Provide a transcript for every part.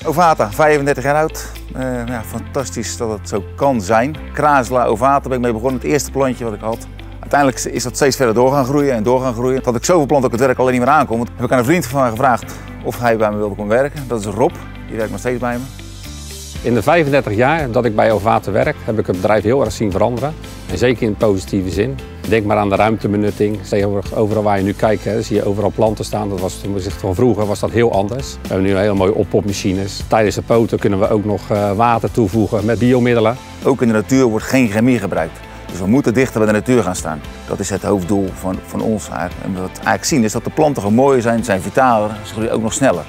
Ovata, 35 jaar oud. Ja, fantastisch dat het zo kan zijn. Crasula ovata ben ik mee begonnen, het eerste plantje wat ik had. Uiteindelijk is dat steeds verder door gaan groeien en door gaan groeien. Dat ik zoveel planten ook het werk alleen niet meer aankom. Heb ik aan een vriend van mij gevraagd of hij bij me wilde komen werken. Dat is Rob, die werkt nog steeds bij me. In de 35 jaar dat ik bij Ovata werk, heb ik het bedrijf heel erg zien veranderen. En zeker in positieve zin. Denk maar aan de ruimtebenutting. Overal waar je nu kijkt, zie je overal planten staan. Dat was ten opzichte van vroeger was dat heel anders. We hebben nu hele mooie oppopmachines. Tijdens de poten kunnen we ook nog water toevoegen met biomiddelen. Ook in de natuur wordt geen chemie gebruikt. Dus we moeten dichter bij de natuur gaan staan. Dat is het hoofddoel van ons eigenlijk. En wat we eigenlijk zien is dat de planten gewoon mooier zijn vitaler, ze groeien ook nog sneller.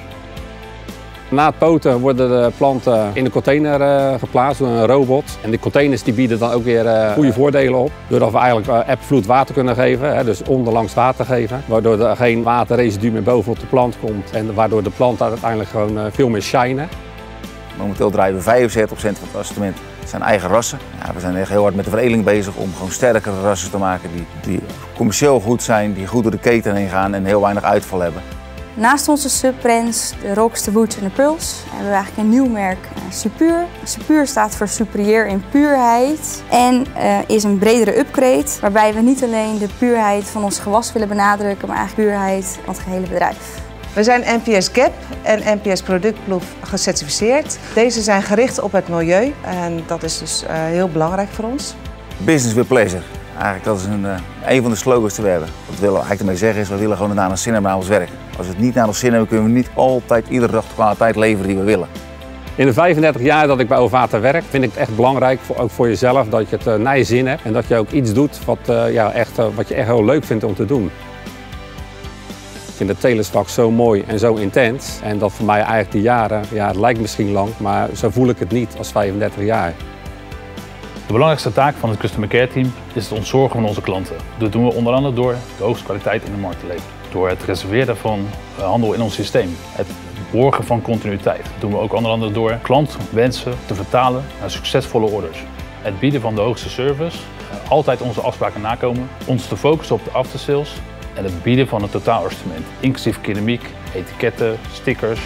Na het poten worden de planten in de container geplaatst door een robot. En die containers die bieden dan ook weer goede voordelen op. Doordat we eigenlijk ebvloed water kunnen geven, dus onderlangs water geven. Waardoor er geen waterresidu meer bovenop de plant komt. En waardoor de planten uiteindelijk gewoon veel meer shinen. Momenteel draaien we 75% van het assortiment zijn eigen rassen. Ja, we zijn echt heel hard met de veredeling bezig om gewoon sterkere rassen te maken die commercieel goed zijn, die goed door de keten heen gaan en heel weinig uitval hebben. Naast onze subbrands, de Rocks, de Woods en de Puls, hebben we eigenlijk een nieuw merk, Supur. Supur staat voor superieur in puurheid en is een bredere upgrade, waarbij we niet alleen de puurheid van ons gewas willen benadrukken, maar eigenlijk puurheid van het gehele bedrijf. We zijn NPS GAP en NPS Productproof gecertificeerd. Deze zijn gericht op het milieu en dat is dus heel belangrijk voor ons. Business with pleasure. Eigenlijk dat is een van de slogans die we hebben. Wat we eigenlijk ermee zeggen is, we willen gewoon naar ons zin hebben naar ons werk. Als we het niet naar ons zin hebben, kunnen we niet altijd iedere dag de kwaliteit leveren die we willen. In de 35 jaar dat ik bij Ovata werk, vind ik het echt belangrijk, ook voor jezelf, dat je het naar je zin hebt. En dat je ook iets doet wat je echt heel leuk vindt om te doen. Ik vind het telersvak zo mooi en zo intens. En dat voor mij eigenlijk de jaren, het lijkt misschien lang, maar zo voel ik het niet als 35 jaar. De belangrijkste taak van het Customer Care Team is het ontzorgen van onze klanten. Dat doen we onder andere door de hoogste kwaliteit in de markt te leveren. Door het reserveren van handel in ons systeem. Het borgen van continuïteit. Dat doen we ook onder andere door klantwensen te vertalen naar succesvolle orders. Het bieden van de hoogste service, altijd onze afspraken nakomen. Ons te focussen op de aftersales en het bieden van een totaalassortiment. Inclusief keramiek, etiketten, stickers.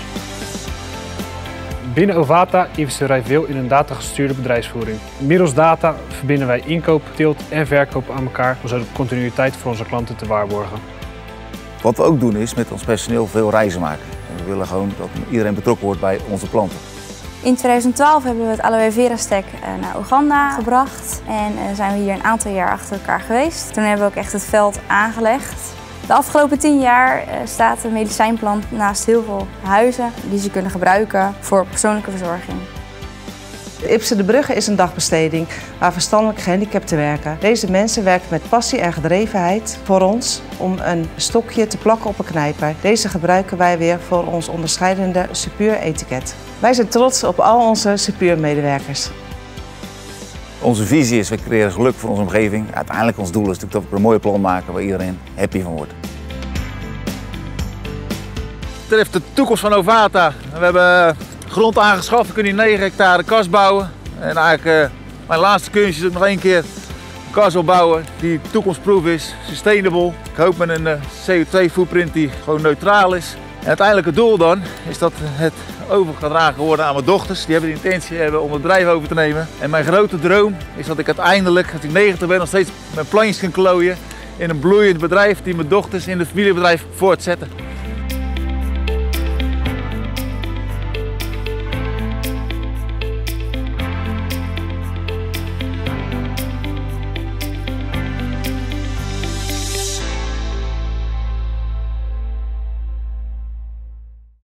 Binnen Ovata investeren wij veel in een datagestuurde bedrijfsvoering. Middels data verbinden wij inkoop, teelt en verkoop aan elkaar om zo de continuïteit voor onze klanten te waarborgen. Wat we ook doen is met ons personeel veel reizen maken. En we willen gewoon dat iedereen betrokken wordt bij onze planten. In 2012 hebben we het aloe vera stack naar Oeganda gebracht en zijn we hier een aantal jaar achter elkaar geweest. Toen hebben we ook echt het veld aangelegd. De afgelopen 10 jaar staat de medicijnplant naast heel veel huizen die ze kunnen gebruiken voor persoonlijke verzorging. Ipsen de Brugge is een dagbesteding waar verstandelijk gehandicapten werken. Deze mensen werken met passie en gedrevenheid voor ons om een stokje te plakken op een knijper. Deze gebruiken wij weer voor ons onderscheidende Supur-etiket. Wij zijn trots op al onze Supur-medewerkers. Onze visie is, we creëren geluk voor onze omgeving. Uiteindelijk ons doel is natuurlijk dat we een mooie plant maken waar iedereen happy van wordt. Het betreft de toekomst van Ovata. We hebben grond aangeschaft, we kunnen hier 9 hectare kas bouwen. En eigenlijk mijn laatste kunstje is ook nog 1 keer een kas opbouwen die toekomstproof is, sustainable. Ik hoop met een CO2-footprint die gewoon neutraal is. En uiteindelijk het doel dan is dat het overgedragen worden aan mijn dochters. Die hebben de intentie om het bedrijf over te nemen. En mijn grote droom is dat ik uiteindelijk, als ik 90 ben, nog steeds mijn plantjes kan klooien in een bloeiend bedrijf die mijn dochters in het familiebedrijf voortzetten.